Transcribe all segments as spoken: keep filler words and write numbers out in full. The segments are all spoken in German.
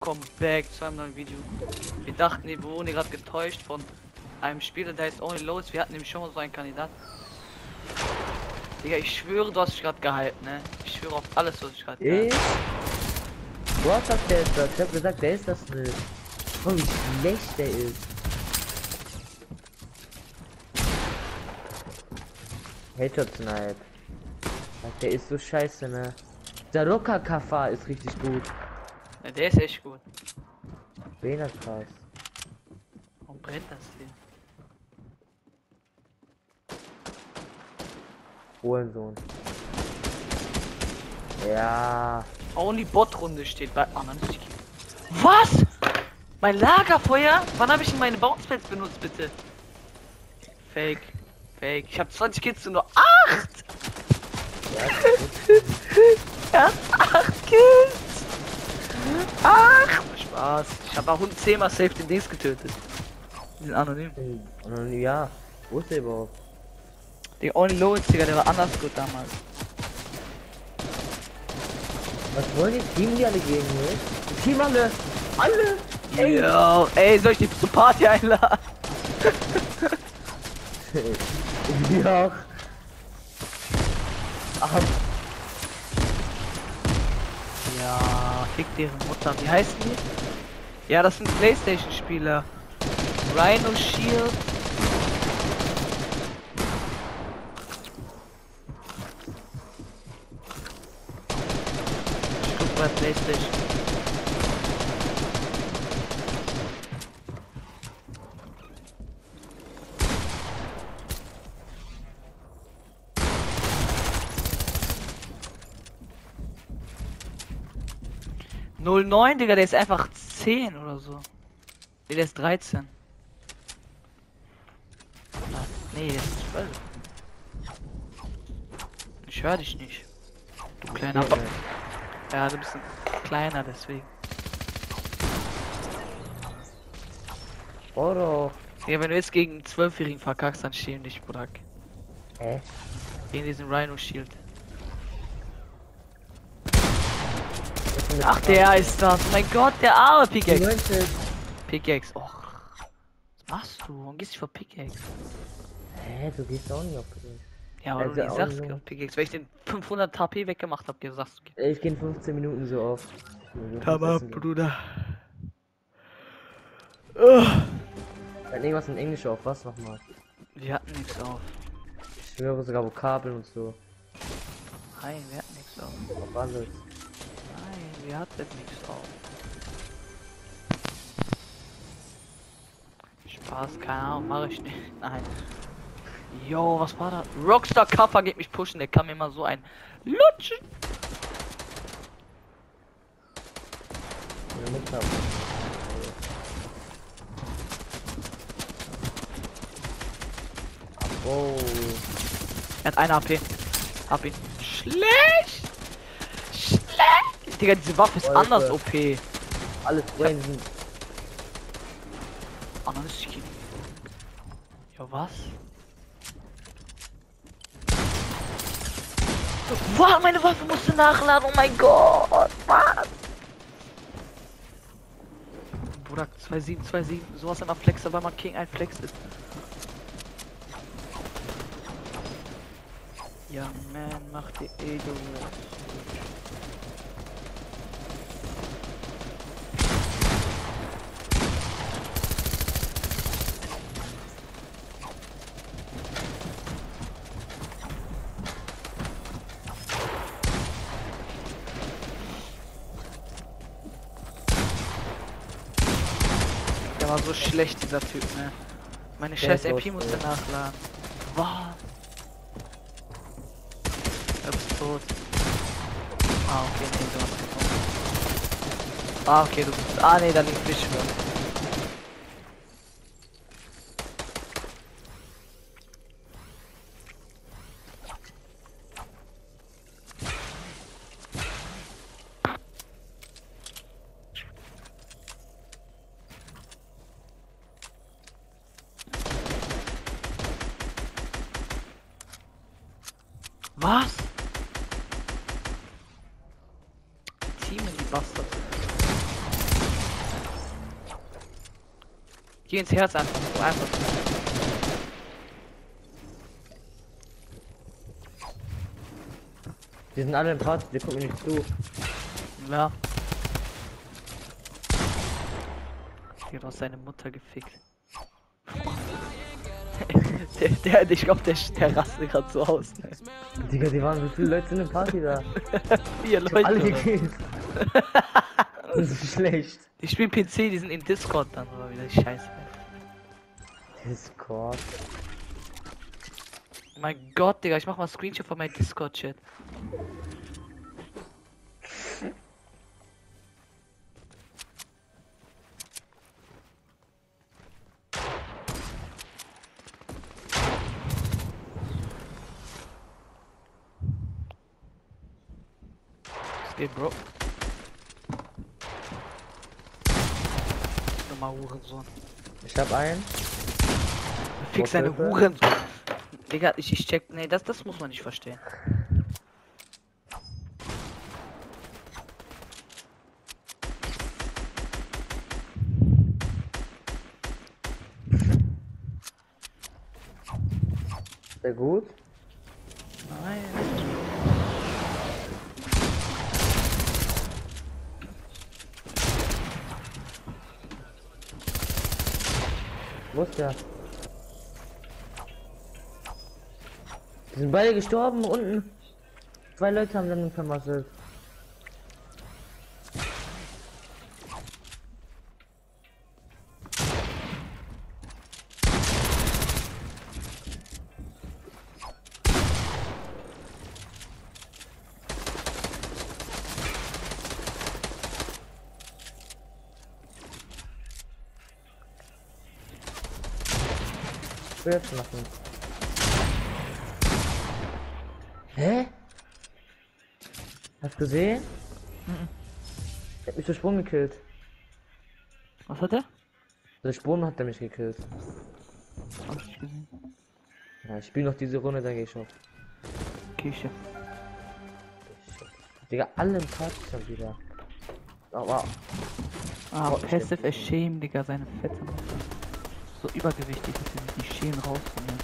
Willkommen back zu einem neuen Video. Wir dachten, wir wurden gerade getäuscht von einem Spieler, der ist Only Loads. Wir hatten nämlich schon mal so einen Kandidat. Digga, ich schwöre, du hast dich gerade gehalten, ne? Ich schwöre auf alles, was ich gerade gehalten habe. Du hast gesagt, der ist das. Ich hab gesagt, der ist das nicht. Oh, wie schlecht der ist. Headshot Snipe. Der ist so scheiße, ne? Der Rocker Kafa ist richtig gut. Ja, der ist echt gut. Bena krass. Warum brennt das hier? Hohensohn. Ja. Only Bot Runde steht bei anderen. Was? Mein Lagerfeuer? Wann habe ich denn meine Bouncepads benutzt, bitte? Fake. Fake. Ich habe zwanzig Kills und nur acht. Ja, acht Kills. Ach, Spaß. Ich habe auch zehnmal safe den Dings getötet. Die sind anonym. Anonym, ja. Wo ist der überhaupt? Der Only Loads, Digga, der war anders gut damals. Was wollen die Team die alle gegen mich? Die Team alle! Alle! Ey. Yo, ey, soll ich die zur Party einladen? Ja. Ach. Ja, fick deren Mutter. Wie heißen die? Ja, das sind PlayStation-Spieler. Rhino Shield. Ich guck bei PlayStation. null neun, Digga, der ist einfach zehn oder so. Nee, der ist dreizehn. Was? Nee, der ist zwölf. Ich höre dich nicht. Du kleiner Bock. Ja, du bist ein kleiner, deswegen. Oro. Ja, wenn du jetzt gegen einen zwölfjährigen verkackst, dann schäm dich, Bruder. Hä? Gegen diesen Rhino Shield. Ach, der ist das. Oh mein Gott, der arme Pickaxe. Pickaxe. Och. Was machst du? Warum gehst du vor Pickaxe? Hä, du gehst auch nicht auf Pickaxe. Ja, aber also du nicht sagst, so. Pickaxe. Weil ich den fünfhundert H P weggemacht hab, sagst du. Ich gehe in fünfzehn Minuten so auf. Tamam, Bruder. Hat irgendwas in Englisch auf, was nochmal? Wir hatten nichts auf. Ich höre sogar Vokabeln und so. Nein, wir hatten nichts auf. Auf alles. Nein, wir hatten nichts auf. Spaß, keine Ahnung, mache ich nicht. Nein. Jo, was war da? Rockstar Kappa geht mich pushen, der kann mir mal so ein Lutschen. Meine Mutter. Oh. Er hat eine H P. Hab ihn. Schlecht! Schlecht! Digga, diese Waffe ist Alter. anders O P. Alles Brainsen. Anders Skin. Ja, was? Wow, meine Waffe musste nachladen, oh mein Gott! Was? Bruder, zwei sieben, zwei sieben, sowas immer Flex, weil man King ein Flex ist. Ja, man, mach die Ego. Der war so schlecht, dieser Typ, ne? Meine scheiß M P musste nachladen. Wow. Er ist tot. Ah, okay, nee, du hast gefunden. Ah, okay, du bist. Ah, nee, da liegt Fisch. Was? Team in die Bastard. geh ins Herz einfach. So einfach. Die sind alle im Part, die gucken nicht zu. Ja. Die hat auch seine Mutter gefickt. der, der, ich glaube, der, der rastet gerade so aus. Ne? Digga, die waren, wie viele Leute sind im Party da? Vier Ich hab Leute. alle oder? gekillt. Das ist schlecht. Die spielen P C, die sind in Discord dann oder wieder Scheiße. Discord. Mein Gott, Digga, ich mach mal Screenshot von meinem Discord-Chat. Was geht, Bro? Nochmal Hurensohn. Ich hab einen. Fix seine Hilfe. Hurensohn. Digga, ich, ich check. Nee, das, das muss man nicht verstehen. Sehr gut. Nein. Wo ist der? Die sind beide gestorben unten. Zwei Leute haben dann vermasselt. Was will ich jetzt machen? Hä? Hast du gesehen? Mhm. Der hat mich durch Sprung gekillt. Was hat er? Durch Sprung hat er mich gekillt. Hab ich nicht gesehen. Ja, ich spiele noch diese Runde, dann gehe ich auf. Kirche. Digga, alle im Party schon wieder. Oh, wow. Ah, Oh, Passive Shame, Digga, seine fette Mutter. So übergewichtig, dass sie sich die Schämen rausnehmen.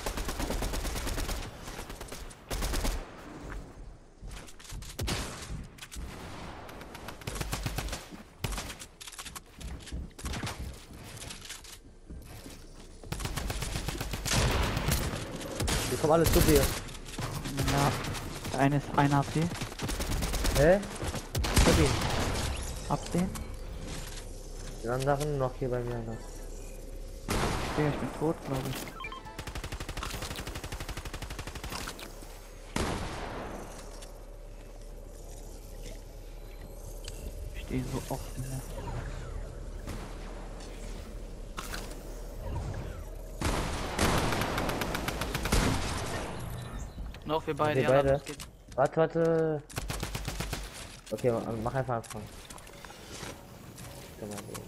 Die kommen alle zu dir. Ja, der eine ist ein H P. Hä? Guck ihn. Absehen. Die anderen noch hier bei mir noch. Digga, ich bin tot, glaube ich. Ich stehe so offen. Ne? Noch wir beide, Wir ja, beide. los geht's. Warte, warte. Okay, ma- mach einfach anfangen. Guck mal, so.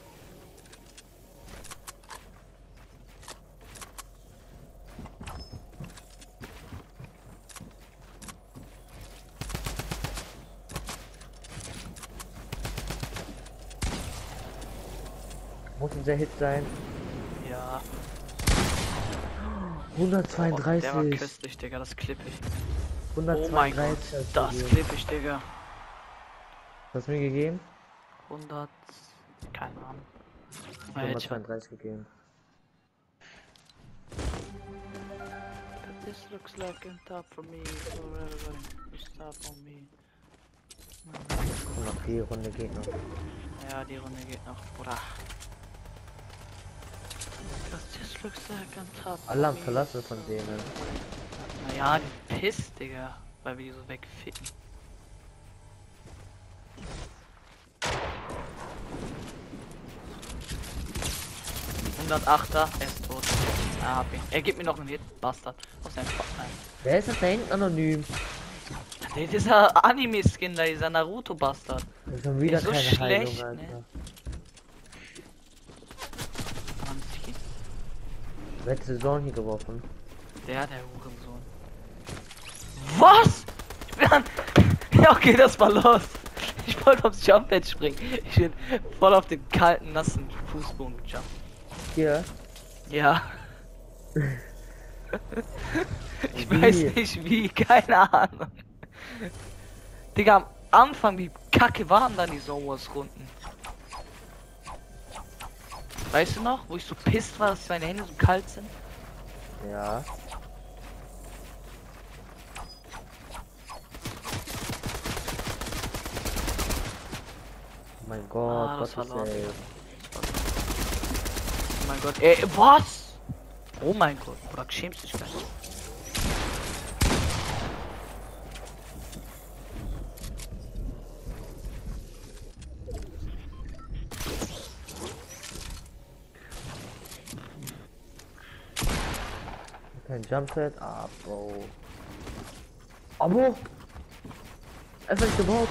Muss ein sehr Hit sein. Ja. Oh, hundertzweiunddreißig. der war köstlich, Digga, das klipp ich. Oh hundertzweiunddreißig. mein Gott, hast du das gegeben. klipp ich, Digga. Hast du mir gegeben? hundert, keine Ahnung. Mal Headshot. hundertzweiunddreißig gegeben. This looks like a top for me, forever, it's top on me. Und noch die Runde geht noch. Ja, die Runde geht noch, Bruder. Cause this looks like a top for Alle am me. Verlassen von denen. Naja, die Piss, Digga, weil wir die so wegficken. hundertachter, er ist tot. Ah, hab ihn. Er gibt mir noch einen Hit, Bastard. Aus seinem Kopf rein. Wer ist das da hinten anonym? Der, dieser Anime-Skin da, dieser Naruto-Bastard. Das ist schon wieder Ist so keine schlecht, Heilung, Alter. ne? Mann, Skin. Wer hat Saison hier geworfen? Der, der Hurensohn. Was? Ich bin an... Ja, okay, das war los. Ich wollte aufs Jump-Pad springen. Ich bin voll auf den kalten, nassen Fußboden gejumpt. Hier. Ja. Ich Wie? weiß nicht wie, keine Ahnung. Digga, am Anfang, wie kacke waren dann die Sowas-Runden? Weißt du noch, wo ich so pisst war, dass meine Hände so kalt sind? Ja. Oh mein Gott, Ah, das was war ist laut. ey? Oh mein Gott, ey, was? Oh mein Gott, oder schämst dich gar nicht. Kein Jumpset? Ah, Bro. Abo! Es ist gebaut!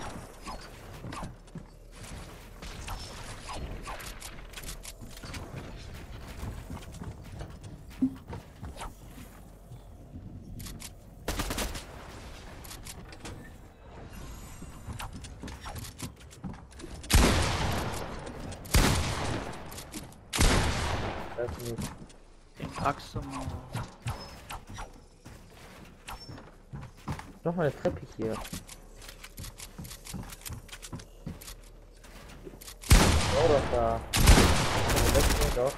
Das nicht. Den packst du mal. Noch mal eine Treppe hier. Oh, doch da. Oh, doch.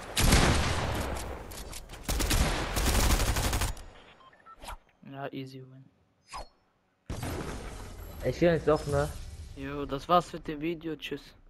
Ja, easy win. Ich will jetzt doch, ne? Jo, das war's mit dem Video, tschüss.